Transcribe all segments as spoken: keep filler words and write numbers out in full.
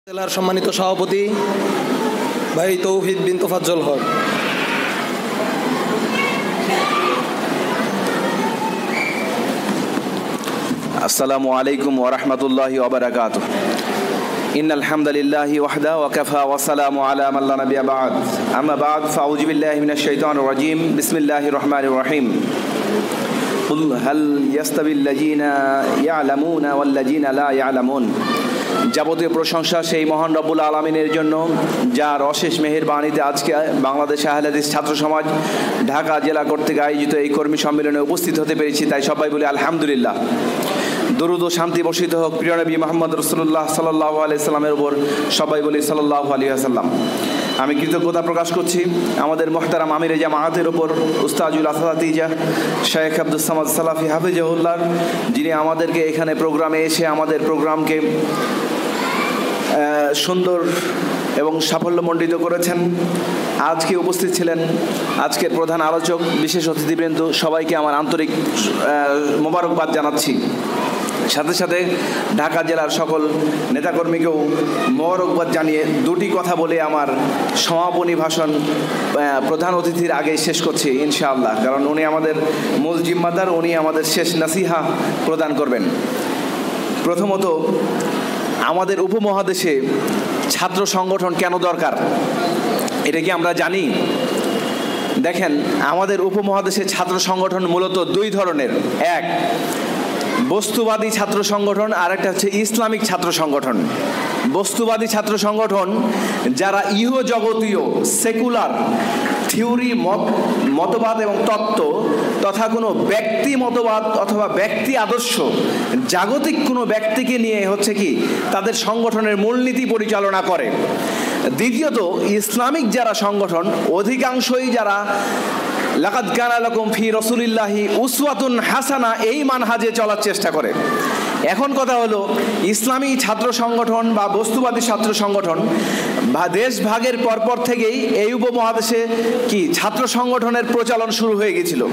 জেলার সম্মানিত সভাপতি ভাই তৌহিদ বিন তোফাজ্জল হক, আসসালামু আলাইকুম ওয়া রাহমাতুল্লাহি ওয়া বারাকাতুহু। ইন্নাল হামদালিল্লাহি ওয়াহদা ওয়া কাফা ওয়া সালামু আলা মান লা নাবিয়্যা বা'দ। আম্মা বা'দ ফাউযু বিল্লাহি মিনাশ শাইতানির রাজীম। বিসমিল্লাহির রহমানির রহিম। কুল হাল ইয়াস্তাবিল্লাযীনা ইয়া'লামুনা ওয়াল্লাযীনা লা ইয়া'লামুন। যাবতীয় প্রশংসা সেই মহান রব্বুল আলামিনের জন্য, যার অশেষ মেহেরবানিতে আজকে বাংলাদেশ আহলে হাদিস ছাত্র সমাজ ঢাকা জেলা কর্তৃক আয়োজিত এই কর্মী সম্মেলনে উপস্থিত হতে পেরেছি, তাই সবাই বলি আলহামদুলিল্লাহ। দরুদ ও শান্তি বর্ষিত হোক প্রিয় নবী মুহাম্মদ রাসূলুল্লাহ সাল্লাল্লাহু আলাইহি সাল্লামের উপর, সবাই বলি সাল্লাল্লাহু আলাইহি ওয়াসাল্লাম। আমি কৃতজ্ঞতা প্রকাশ করছি আমাদের মুহতারাম আমিরে জামায়াতের উপর, উস্তাজুল আসাতিজা শেখ আব্দুস সামাদ সালাফি হাফিজাহুল্লাহ, যিনি আমাদেরকে এখানে প্রোগ্রামে এসে আমাদের প্রোগ্রামকে সুন্দর এবং সাফল্যমণ্ডিত করেছেন। আজকে উপস্থিত ছিলেন আজকের প্রধান আলোচক, বিশেষ অতিথিবৃন্দ, সবাইকে আমার আন্তরিক মোবারকবাদ জানাচ্ছি। সাথে সাথে ঢাকা জেলার সকল নেতাকর্মীকেও মোবারকবাদ জানিয়ে দুটি কথা বলে আমার সমাপনী ভাষণ প্রধান অতিথির আগে শেষ করছি ইনশাআল্লাহ, কারণ উনি আমাদের মূল জিম্মাদার, উনি আমাদের শেষ নাসিহা প্রদান করবেন। প্রথমত, আমাদের উপমহাদেশে ছাত্র সংগঠন কেন দরকার এটা কি আমরা জানি? দেখেন, আমাদের উপমহাদেশে ছাত্র সংগঠন মূলত দুই ধরনের। এক, বস্তুবাদী ছাত্র সংগঠন, আর একটা হচ্ছে ইসলামিক ছাত্র সংগঠন। বস্তুবাদী ছাত্র সংগঠন যারা ইহজগতীয় সেকুলার থিওরি, মত মতবাদ এবং তত্ত্ব তথা কোনো ব্যক্তি মতবাদ অথবা ব্যক্তি আদর্শ, জাগতিক কোনো ব্যক্তিকে নিয়ে হচ্ছে কি তাদের সংগঠনের মূলনীতি পরিচালনা করে। দ্বিতীয়ত, ইসলামিক যারা সংগঠন, অধিকাংশই যারা লাকাদ কানা লাকুম ফি রাসূলিল্লাহি উসওয়াতুন হাসানা এই মানহাজে চলার চেষ্টা করে। এখন কথা হলো, ইসলামী ছাত্র সংগঠন বা বস্তুবাদী ছাত্র সংগঠন বা দেশ ভাগের পরপর থেকেই এই উপমহাদেশে কি ছাত্র সংগঠনের প্রচলন শুরু হয়ে গেছিল।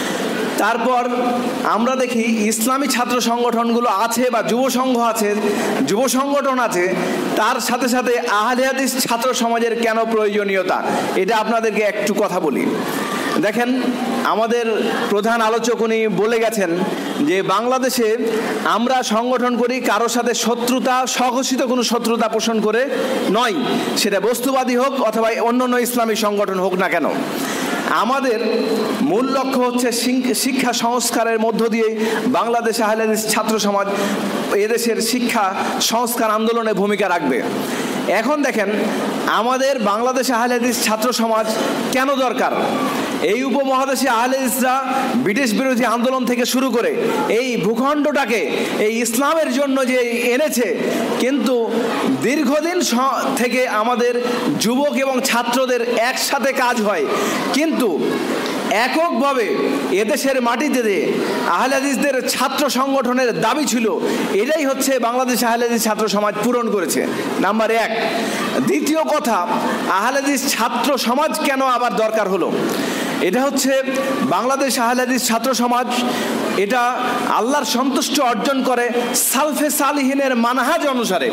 তারপর আমরা দেখি ইসলামী ছাত্র সংগঠনগুলো আছে বা যুব সংঘ আছে, যুব সংগঠন আছে, তার সাথে সাথে আহলে হাদিস ছাত্র সমাজের কেন প্রয়োজনীয়তা এটা আপনাদেরকে একটু কথা বলি। দেখেন, আমাদের প্রধান আলোচক উনি বলে গেছেন যে বাংলাদেশে আমরা সংগঠন করি কারোর সাথে শত্রুতা, স্বঘোষিত কোনো শত্রুতা পোষণ করে নয়, সেটা বস্তুবাদী হোক অথবা অন্য অন্য ইসলামী সংগঠন হোক না কেন। আমাদের মূল লক্ষ্য হচ্ছে শিক্ষা সংস্কারের মধ্য দিয়ে বাংলাদেশ আহলে হাদিস ছাত্র সমাজ এদেশের শিক্ষা সংস্কার আন্দোলনে ভূমিকা রাখবে। এখন দেখেন, আমাদের বাংলাদেশ আহলে হাদিস ছাত্র সমাজ কেন দরকার? এই উপমহাদেশে আহলে হাদিসরা ব্রিটিশ বিরোধী আন্দোলন থেকে শুরু করে এই ভূখণ্ডটাকে এই ইসলামের জন্য যে এনেছে, কিন্তু দীর্ঘদিন থেকে আমাদের যুবক এবং ছাত্রদের একসাথে কাজ হয়, কিন্তু এককভাবে এদেশের মাটিতে যে আহলে হাদিসদের ছাত্র সংগঠনের দাবি ছিল, এটাই হচ্ছে বাংলাদেশ আহলে হাদিস ছাত্র সমাজ পূরণ করেছে, নাম্বার এক। দ্বিতীয় কথা, আহলে হাদিস ছাত্র সমাজ কেন আবার দরকার হলো? এটা হচ্ছে বাংলাদেশ আহলে হাদিস ছাত্র সমাজ, এটা আল্লাহর সন্তুষ্ট অর্জন করে সালফে সালিহিনের মানহাজ অনুসারে।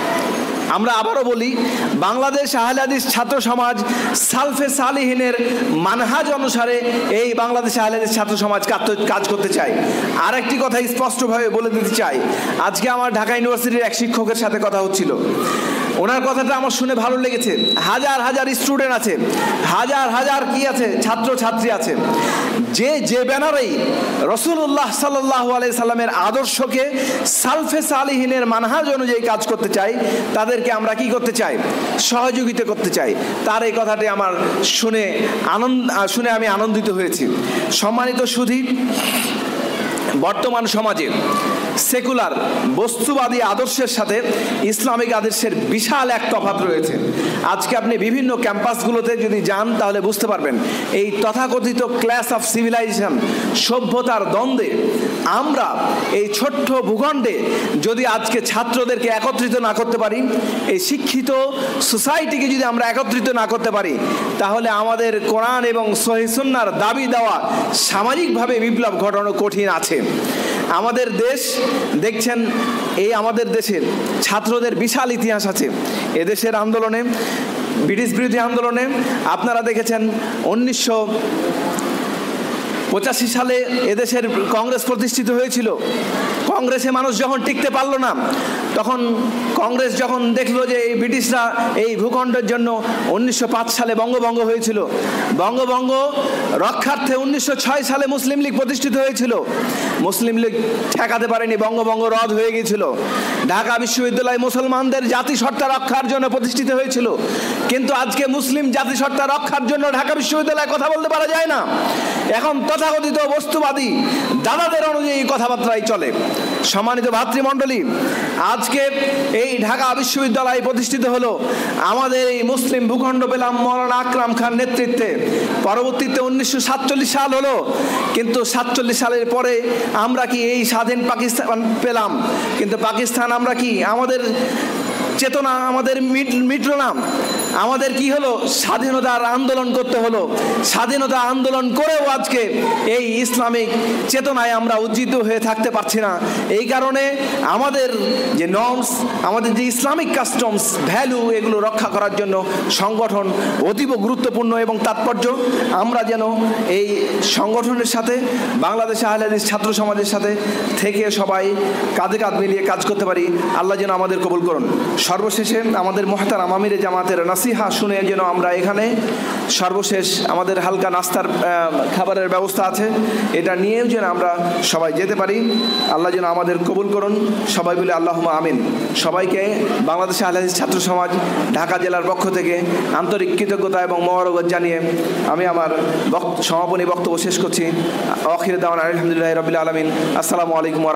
আমরা আবারও বলি, বাংলাদেশ আহলে হাদিস ছাত্র সমাজ সালফে সালিহিনের মানহাজ অনুসারে এই বাংলাদেশ আহলে হাদিস ছাত্র সমাজ কাজ করতে চায়। আর একটি কথা স্পষ্টভাবে বলে দিতে চাই, আজকে আমার ঢাকা ইউনিভার্সিটির এক শিক্ষকের সাথে কথা হচ্ছিল, ওনার কথাটা আমার শুনে ভালো লেগেছে। হাজার হাজার স্টুডেন্ট আছে, হাজার হাজার কি আছে ছাত্র ছাত্রী আছে, যে যে ব্যানারেই রাসূলুল্লাহ সাল্লাল্লাহু আলাইহি সাল্লামের আদর্শকে সালফে সালিহিনের মানহাজ অনুযায়ী কাজ করতে চাই, তাদেরকে আমরা কি করতে চাই? সহযোগিতা করতে চাই। তার এই কথাটি আমার শুনে আনন্দ শুনে আমি আনন্দিত হয়েছি। সম্মানিত সুধী, বর্তমান সমাজে সেকুলার বস্তুবাদী আদর্শের সাথে ইসলামিক আদর্শের বিশাল এক তফাৎ রয়েছে। আজকে আপনি বিভিন্ন ক্যাম্পাসগুলোতে যদি যান তাহলে বুঝতে পারবেন, এই তথাকথিত ক্লাস অফ সিভিলাইজেশন, সভ্যতার দ্বন্দ্বে আমরা এই ছোট্ট ভূখণ্ডে যদি আজকে ছাত্রদেরকে একত্রিত না করতে পারি, এই শিক্ষিত সোসাইটিকে যদি আমরা একত্রিত না করতে পারি, তাহলে আমাদের কোরআন এবং সহিহ সুন্নাহর দাবি দেওয়া সামাজিকভাবে বিপ্লব ঘটানো কঠিন আছে। আমাদের দেশ দেখছেন, এই আমাদের দেশের ছাত্রদের বিশাল ইতিহাস আছে। এদেশের আন্দোলনে, ব্রিটিশ বিরোধী আন্দোলনে আপনারা দেখেছেন উনিশশো পঁচাশি সালে এদেশের কংগ্রেস প্রতিষ্ঠিত হয়েছিল। কংগ্রেসে মানুষ যখন টিকতে পারল না, তখন কংগ্রেস যখন দেখলো যে এই ব্রিটিশরা এই ভূখণ্ডের জন্য উনিশশো পাঁচ সালে বঙ্গভঙ্গ হয়েছিল, বঙ্গভঙ্গ রক্ষার্থে উনিশশো ছয় সালে মুসলিম লীগ প্রতিষ্ঠিত হয়েছিল। মুসলিম লীগ ঠেকাতে পারেনি, বঙ্গভঙ্গ রদ হয়ে গিয়েছিল। ঢাকা বিশ্ববিদ্যালয় মুসলমানদের জাতিসত্তা রক্ষার জন্য প্রতিষ্ঠিত হয়েছিল, কিন্তু আজকে মুসলিম জাতিসত্তা রক্ষার জন্য ঢাকা বিশ্ববিদ্যালয়ে কথা বলতে পারা যায় না। এখন তথাকথিত বস্তুবাদী দাদাদের অনুযায়ী কথাবার্তাই চলে। সম্মানিত ভাতৃমণ্ডলী, আজকে এই ঢাকা বিশ্ববিদ্যালয় প্রতিষ্ঠিত হলো আমাদের এই মুসলিম ভূখণ্ড পেলাম মৌলানা আকরাম খান নেতৃত্বে। পরবর্তীতে উনিশশো সাতচল্লিশ সাল হলো, কিন্তু সাতচল্লিশ সালের পরে আমরা কি এই স্বাধীন পাকিস্তান পেলাম, কিন্তু পাকিস্তান আমরা কি আমাদের চেতনা আমাদের মিটল না। আমাদের কি হলো, স্বাধীনতার আন্দোলন করতে হলো। স্বাধীনতা আন্দোলন করেও আজকে এই ইসলামিক চেতনায় আমরা উজ্জীবিত হয়ে থাকতে পারছি না। এই কারণে আমাদের যে নর্মস, আমাদের যে ইসলামিক কাস্টমস, ভ্যালু, এগুলো রক্ষা করার জন্য সংগঠন অতীব গুরুত্বপূর্ণ এবং তাৎপর্য। আমরা যেন এই সংগঠনের সাথে, বাংলাদেশ আহলে হাদিস ছাত্র সমাজের সাথে থেকে সবাই কাঁধে কাঁধ মিলিয়ে কাজ করতে পারি। আল্লাহ যেন আমাদের কবুল করুন। সর্বশেষে আমাদের মুহতারাম আমিরে জামাতের নাসিহা শুনে যেন আমরা এখানে সর্বশেষ আমাদের হালকা নাস্তার খাবারের ব্যবস্থা আছে, এটা নিয়েও যেন আমরা সবাই যেতে পারি। আল্লাহ যেন আমাদের কবুল করুন। সবাই বলে আল্লাহুম্মা আমিন। সবাইকে বাংলাদেশ আহলে হাদিস ছাত্র সমাজ ঢাকা জেলার পক্ষ থেকে আন্তরিক কৃতজ্ঞতা এবং মোবারকবাদ জানিয়ে আমি আমার সমাপনী বক্তব্য শেষ করছি। আখির দাওয়ানা আলহামদুলিল্লাহি রাব্বিল আলামিন। আসসালামু আলাইকুম।